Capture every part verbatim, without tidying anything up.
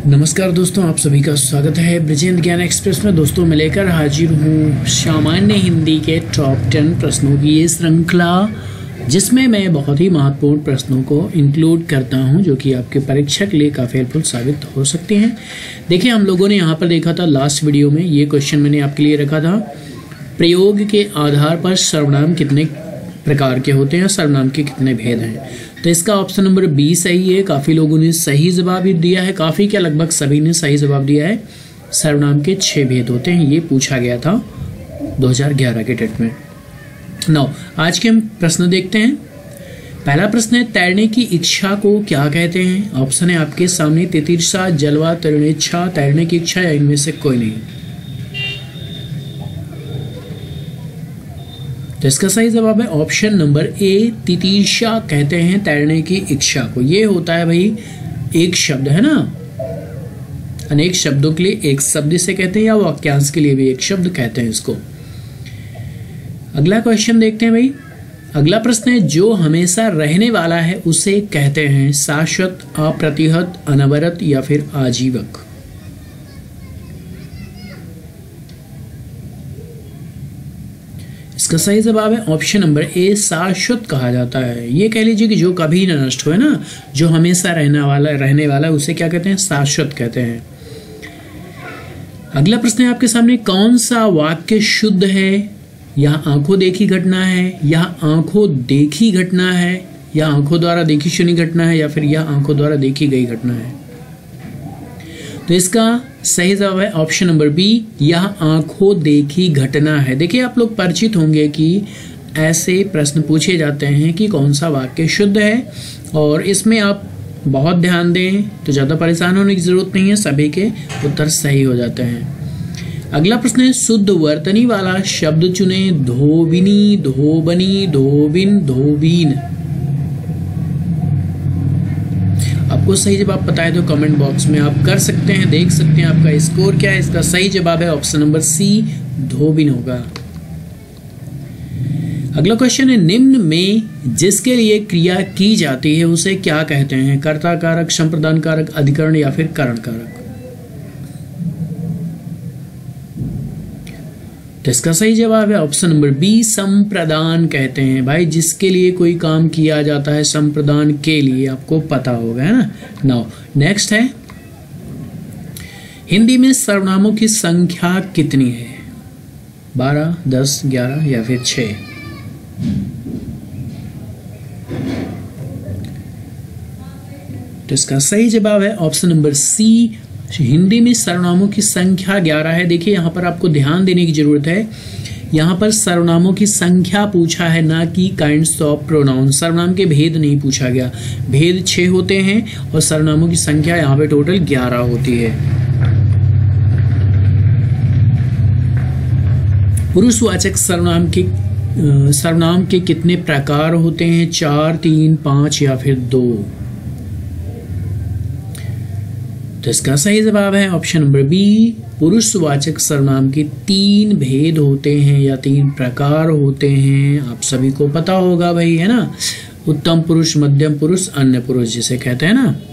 नमस्कार दोस्तों, आप सभी का स्वागत है ब्रिजेंद्र ज्ञान एक्सप्रेस में। दोस्तों मैं लेकर हाजिर हूँ सामान्य हिंदी के टॉप टेन प्रश्नों की ये श्रृंखला, जिसमें मैं बहुत ही महत्वपूर्ण प्रश्नों को इंक्लूड करता हूं जो कि आपके परीक्षा के लिए काफ़ी हेल्पफुल साबित हो सकते हैं। देखिए, हम लोगों ने यहाँ पर देखा था लास्ट वीडियो में, ये क्वेश्चन मैंने आपके लिए रखा था, प्रयोग के आधार पर सर्वनाम कितने प्रकार के होते हैं, सर्वनाम के कितने भेद हैं। तो इसका ऑप्शन नंबर बी सही है। काफ़ी लोगों ने सही जवाब भी दिया है, काफ़ी क्या लगभग सभी ने सही जवाब दिया है। सर्वनाम के छह भेद होते हैं, ये पूछा गया था दो हज़ार ग्यारह के टेट में। नौ आज के हम प्रश्न देखते हैं। पहला प्रश्न है, तैरने की इच्छा को क्या कहते हैं। ऑप्शन है आपके सामने, तितिर्षा, जलवा, तरणेच्छा, तैरने की इच्छा या इनमें से कोई नहीं। तो इसका सही जवाब है ऑप्शन नंबर ए, तितिर्षा कहते हैं तैरने की इच्छा को। ये होता है भाई एक शब्द, है ना। अनेक शब्दों के लिए एक शब्द से कहते हैं, या वाक्यांश के लिए भी एक शब्द कहते हैं इसको। अगला क्वेश्चन देखते हैं भाई। अगला प्रश्न है, जो हमेशा रहने वाला है उसे कहते हैं शाश्वत, अप्रतिहत, अनवरत या फिर आजीवक। इसका सही जवाब है ऑप्शन नंबर ए, शाश्वत कहा जाता है। ये कह लीजिए कि जो कभी न नष्ट हो, है ना, जो हमेशा रहने वाला रहने वाला है उसे क्या कहते हैं, शाश्वत कहते हैं। अगला प्रश्न है आपके सामने, कौन सा वाक्य शुद्ध है, या आंखों देखी घटना है, या आंखों देखी घटना है, या आंखों द्वारा देखी सुनी घटना है, या फिर यह आंखों द्वारा देखी गई घटना है। तो इसका सही जवाब है ऑप्शन नंबर बी, यह आंखों देखी घटना है। देखिए, आप लोग परिचित होंगे कि ऐसे प्रश्न पूछे जाते हैं कि कौन सा वाक्य शुद्ध है, और इसमें आप बहुत ध्यान दें तो ज़्यादा परेशान होने की जरूरत नहीं है, सभी के उत्तर सही हो जाते हैं। अगला प्रश्न है, शुद्ध वर्तनी वाला शब्द चुने। धोबिनी, धोबनी, धोबिन, धोबीन। आपको सही जवाब पता है तो कमेंट बॉक्स में आप कर सकते हैं, देख सकते हैं आपका स्कोर क्या है। इसका सही जवाब है ऑप्शन नंबर सी, धोबिन होगा। अगला क्वेश्चन है, निम्न में जिसके लिए क्रिया की जाती है उसे क्या कहते हैं। कर्ता कारक, संप्रदान कारक, अधिकरण या फिर कारण कारक। तो इसका सही जवाब है ऑप्शन नंबर बी, संप्रदान कहते हैं। भाई, जिसके लिए कोई काम किया जाता है, संप्रदान के लिए, आपको पता होगा, है ना। नाउ नेक्स्ट है, हिंदी में सर्वनामों की संख्या कितनी है। बारह, दस, ग्यारह या फिर छह। तो इसका सही जवाब है ऑप्शन नंबर सी, हिंदी में सर्वनामों की संख्या ग्यारह है। देखिए, यहाँ पर आपको ध्यान देने की जरूरत है, यहाँ पर सर्वनामों की संख्या पूछा है, ना कि काइंड्स ऑफ प्रोनाउन। सर्वनाम के भेद नहीं पूछा गया। भेद छह होते हैं और सर्वनामों की संख्या यहाँ पे टोटल ग्यारह होती है। पुरुषवाचक सर्वनाम के सर्वनाम के कितने प्रकार होते हैं। चार, तीन, पांच या फिर दो। तो इसका सही जवाब है ऑप्शन नंबर बी, पुरुषवाचक सर्वनाम के तीन भेद होते हैं या तीन प्रकार होते हैं। आप सभी को पता होगा भाई, है ना। उत्तम पुरुष, मध्यम पुरुष, अन्य पुरुष जिसे कहते हैं ना।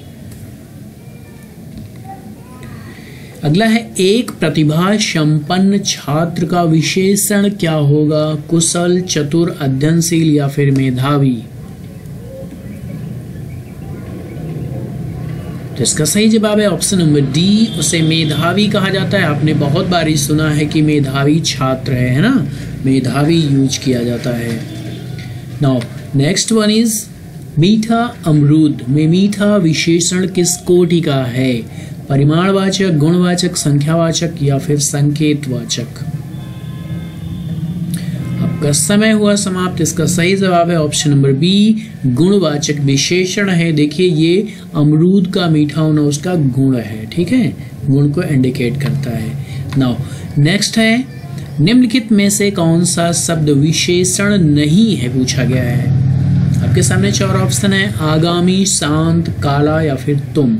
अगला है, एक प्रतिभा संपन्न छात्र का विशेषण क्या होगा। कुशल, चतुर, अध्ययनशील या फिर मेधावी। तो इसका सही जवाब है ऑप्शन नंबर डी, उसे मेधावी कहा जाता है। आपने बहुत बार ही सुना है कि मेधावी छात्र है, है ना। मेधावी यूज किया जाता है। नाउ नेक्स्ट वन इज, मीठा अमरूद में मीठा विशेषण किस कोटि का है। परिमाणवाचक, गुणवाचक, संख्यावाचक या फिर संकेतवाचक। आपका समय हुआ समाप्त। इसका सही जवाब है ऑप्शन नंबर बी, गुणवाचक विशेषण है। देखिए, ये अमरूद का मीठा होना उसका गुण है, ठीक है, गुण को इंडिकेट करता है। नाउ नेक्स्ट है, निम्नलिखित में से कौन सा शब्द विशेषण नहीं है पूछा गया है। आपके सामने चार ऑप्शन है, आगामी, शांत, काला या फिर तुम।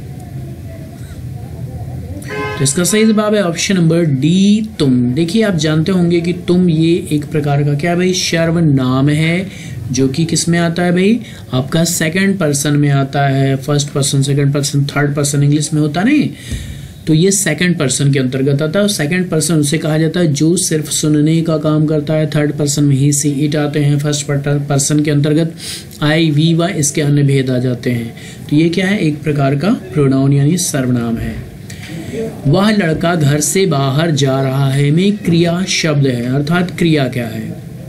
तो इसका सही जवाब है ऑप्शन नंबर डी, तुम। देखिए, आप जानते होंगे कि तुम ये एक प्रकार का क्या भाई सर्वनाम है, जो कि किस में आता है भाई, आपका सेकंड पर्सन में आता है। First person, second person, third person English में होता नहीं, तो ये सेकंड पर्सन के अंतर्गत आता है। सेकंड पर्सन उसे कहा जाता है जो सिर्फ सुनने का काम करता है। थर्ड पर्सन में ही सी इट आते हैं। फर्स्ट पर्सन के अंतर्गत आई वी व इसके अन्य भेद आ जाते हैं। तो ये क्या है, एक प्रकार का प्रोनाउन यानी सर्वनाम है। वह लड़का घर से बाहर जा रहा है में क्रिया शब्द है, अर्थात क्रिया क्या है।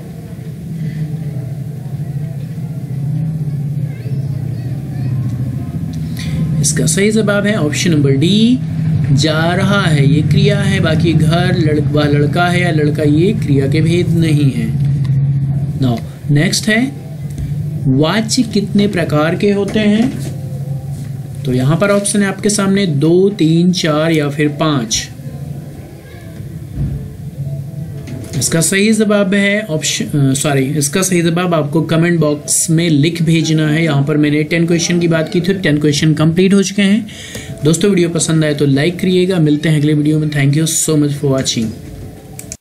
इसका सही जवाब है ऑप्शन नंबर डी, जा रहा है। ये क्रिया है, बाकी घर, लड़का, लड़का है या लड़का, ये क्रिया के भेद नहीं है। नाउ नेक्स्ट है, वाच्य कितने प्रकार के होते हैं। तो यहां पर ऑप्शन है आपके सामने दो, तीन, चार या फिर पांच। इसका सही जवाब है ऑप्शन सॉरी इसका सही जवाब आपको कमेंट बॉक्स में लिख भेजना है। यहाँ पर मैंने टेन क्वेश्चन की बात की थी, टेन क्वेश्चन कंप्लीट हो चुके हैं। दोस्तों वीडियो पसंद आए तो लाइक करिएगा। मिलते हैं अगले वीडियो में। Thank you so much for watching.